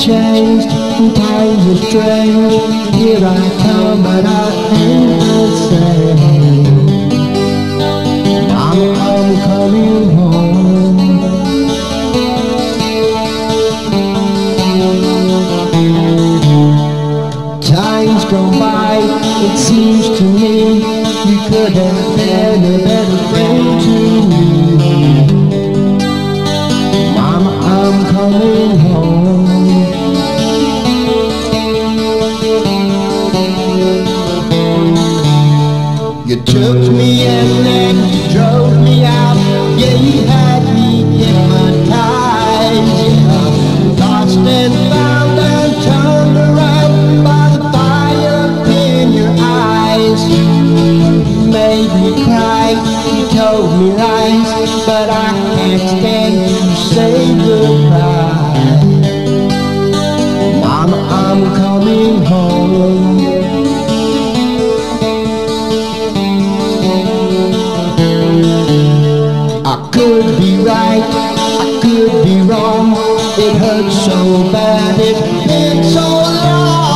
changed and times are strange. Here I come but I ain't the same. I'm coming home. Time's gone by, it seems to me you could have been a better friend to me. Mama, I'm coming home. You took me and then you drove me out. Yeah, you had me hypnotized. Yeah, lost and found and turned around by the fire in your eyes. You made me cry, you told me lies, but I can't stand to say goodbye. Mama, I'm coming home. I could be right, I could be wrong. It hurts so bad, it's been so long.